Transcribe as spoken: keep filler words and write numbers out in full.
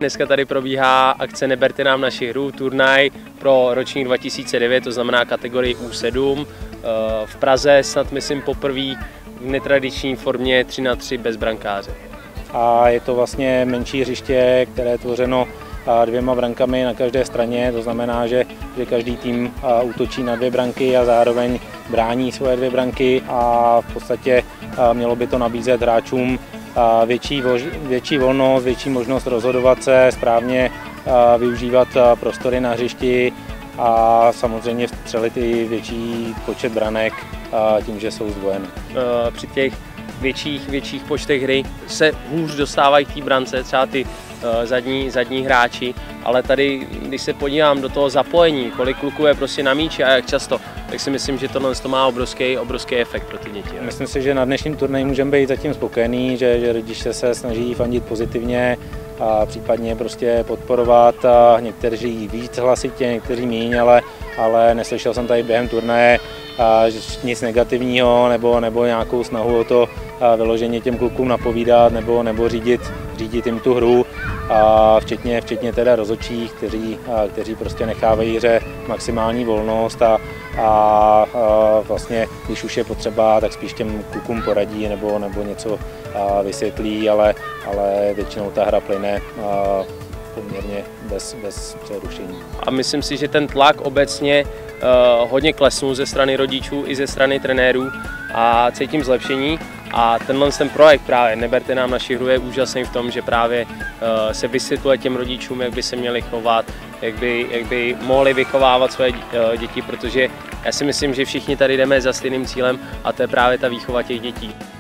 Dneska tady probíhá akce Neberte nám naši hru, turnaj pro ročník dva tisíce devět, to znamená kategorii U sedm. V Praze snad myslím poprvé v netradiční formě tři na tři bez brankáře. A je to vlastně menší hřiště, které je tvořeno dvěma brankami na každé straně, to znamená, že, že každý tým útočí na dvě branky a zároveň brání svoje dvě branky a v podstatě mělo by to nabízet hráčům větší, větší volnost, větší možnost rozhodovat se, správně využívat prostory na hřišti a samozřejmě vstřelit i větší počet branek tím, že jsou zdvojeny. Při těch větších, větších počtech hry se hůř dostávají k té brance, třeba ty zadní, zadní hráči, ale tady, když se podívám do toho zapojení, kolik kluků je prostě na míči a jak často, tak si myslím, že tohle to má obrovský, obrovský efekt pro ty děti. Myslím si, že na dnešním turnaji můžeme být zatím spokojení, že, že rodiče se snaží fandit pozitivně a případně prostě podporovat, a někteří víc hlasitě, někteří míň, ale, ale neslyšel jsem tady během turnaje a nic negativního nebo, nebo nějakou snahu o to vyloženě těm klukům napovídat nebo, nebo řídit, řídit jim tu hru, a včetně, včetně teda rozhodčích, kteří, a, kteří prostě nechávají hře maximální volnost a, a, a vlastně, když už je potřeba, tak spíš těm klukům poradí nebo, nebo něco a, vysvětlí, ale, ale většinou ta hra plyne a, poměrně bez, bez přerušení. A myslím si, že ten tlak obecně uh, hodně klesnul ze strany rodičů i ze strany trenérů a cítím zlepšení. A tenhle ten projekt právě Neberte nám naši hru je úžasný v tom, že právě uh, se vysvětluje těm rodičům, jak by se měli chovat, jak by, jak by mohli vychovávat své uh, děti, protože já si myslím, že všichni tady jdeme za stejným cílem a to je právě ta výchova těch dětí.